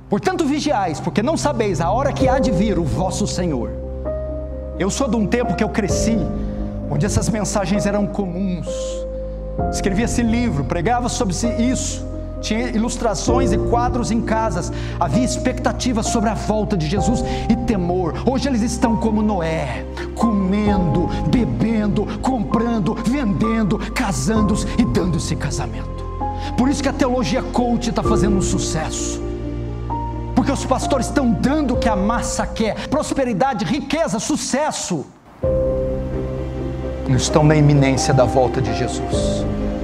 Portanto vigiais, porque não sabeis a hora que há de vir o vosso Senhor. Eu sou de um tempo que eu cresci, onde essas mensagens eram comuns. Escrevia-se livro, pregava sobre isso, tinha ilustrações e quadros em casas, havia expectativa sobre a volta de Jesus e temor. Hoje eles estão como Noé, comendo, bebendo, comprando, vendendo, casando-se e dando-se em casamento. Por isso que a teologia coach está fazendo um sucesso, porque os pastores estão dando o que a massa quer: prosperidade, riqueza, sucesso. Não estão na iminência da volta de Jesus.